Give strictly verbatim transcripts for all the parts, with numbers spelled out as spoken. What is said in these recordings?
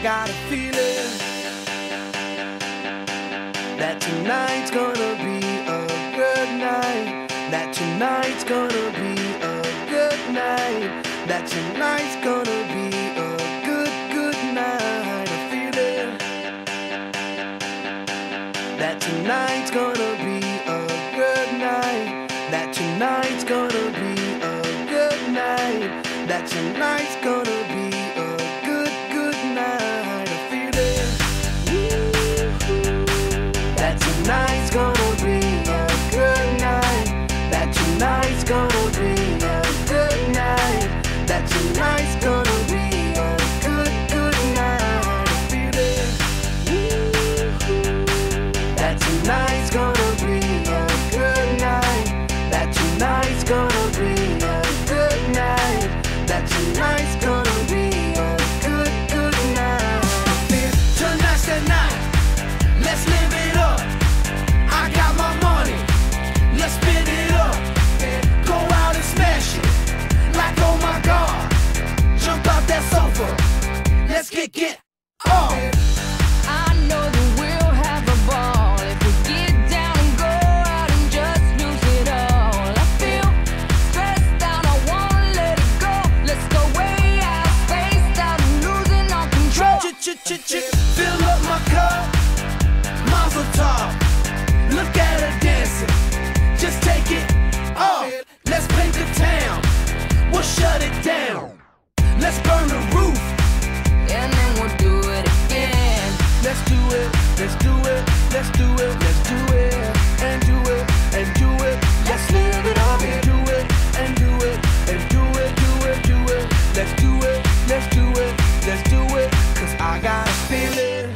got a feeling that tonight's gonna be a good night. That tonight's gonna be a good night. That tonight's gonna be a good, good night. A feeling that tonight's gonna be a good night. That tonight's gonna be a good night. That tonight's gonna be a good, good night. A feeling that tonight's gonna be a good night. That tonight's gonna be a good night. That tonight's gonna be a good, good night. A feeling that tonight's gonna be a good night. That tonight's gonna be a good night. That tonight's gonna be a good, good night. Tonight's the night. Let's live it up. I got my money. Let's spin it up. Go out and smash it. Like oh my God. Jump out that sofa. Let's get get off. I know that we'll have a ball if we get down and go out and just lose it all. I feel stressed out, I wanna let it go. Let's go way out, spaced out and losing all control. Ch-ch-ch-ch, fill up my cup. Mazel tov. Look at her dancing. Just take it off. Let's paint the town. We'll shut it down. Let's burn the roof. And then we'll do it again. Let's do it, let's do it, let's do it, let's do it, and do it, and do it. Let's live it up and do it, and do it, and do it, do it, do it. Let's do it, let's do it, let's do it. Cause I got a feeling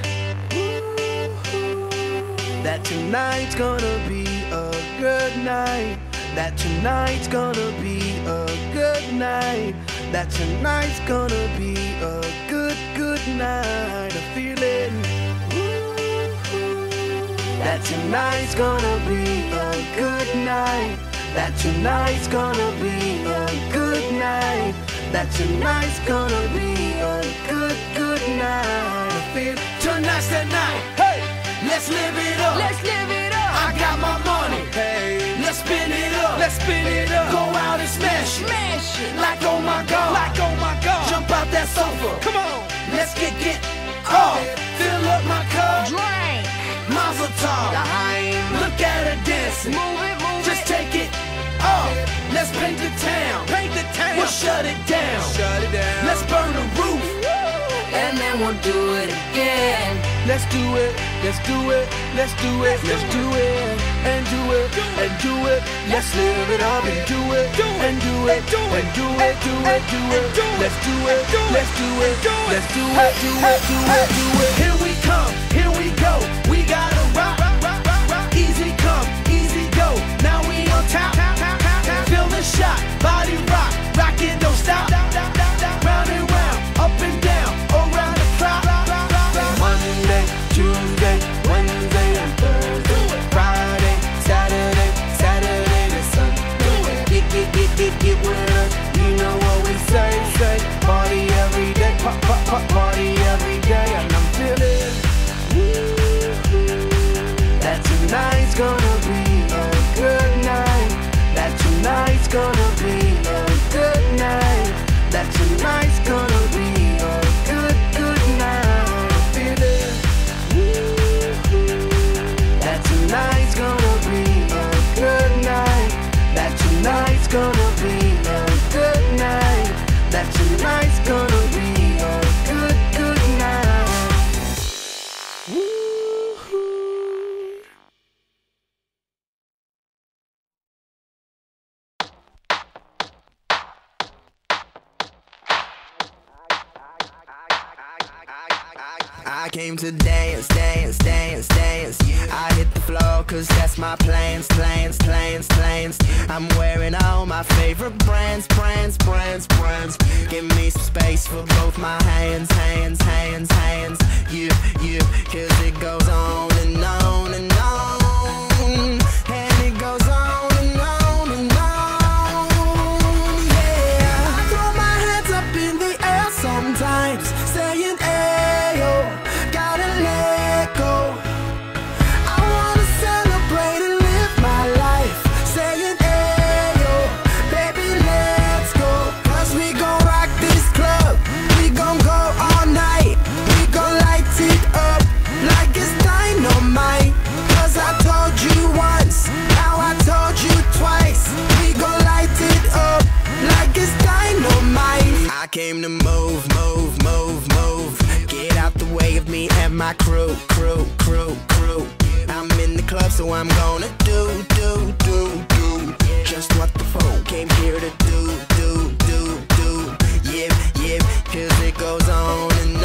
that tonight's gonna be a good night. That tonight's gonna be a good night. That tonight's gonna be a good, good night. A feeling that tonight's gonna be a good night. That tonight's gonna be a good night. That tonight's gonna be a good, good night. I feel tonight's the night. Hey, let's live it up. Let's live it up. I got my money. Hey, let's spin it up. Let's spin it up. Go out and smash it. Smash it. Like oh my God. Like oh my God. Jump out that sofa. Come on. Let's get get off. Fill up my cup. Drink. Mazel tov. Time. Look at her dancing. Move it, move Just it. take it off. Let's paint the town. Paint the town. We'll shut it down. Shut it down. Let's burn the roof. And then we'll do it again. Let's do it, let's do it, let's do it, let's do it, and do it, and do it. Let's live it up and do it, and do it, and do it, do it, do it. Let's do it, let's do it, let's do it, do it, do it, do it. Here we come, here we go. We gotta rock, rock, rock, rock. Easy come, easy go. Now we on top, feel the shot, body rock, rock it, don't stop. Round and round, up and down, around the clock. Monday, Tuesday, Wednesday, and Thursday, Friday, Saturday, Saturday to Sunday. Get, get, get, get, get with us. You know what we say, say. Party every day, pop, pop, pop, party every day. And I'm feeling that tonight's gonna be a good night. That tonight's gonna be a good night. That tonight's gonna be a good, good night. Feeling that tonight's gonna be a good night. That tonight's gonna be a good night. That tonight's gonna be a good, good night. Woo-hoo. I came to dance, dance, dance, dance. I hit the floor cause that's my plans, plans, plans, plans. I'm wearing all my favorite brands, brands, brands, brands. Give me some space for both my hands, hands, hands, hands. You, you, cause it goes on and on and on. And it goes on and on and on. Yeah, I throw my hands up in the air sometimes, saying, hey, have my crew, crew, crew, crew. I'm in the club, so I'm gonna do, do, do, do just what the folk came here to do, do, do, do. Yeah, yeah, cause it goes on and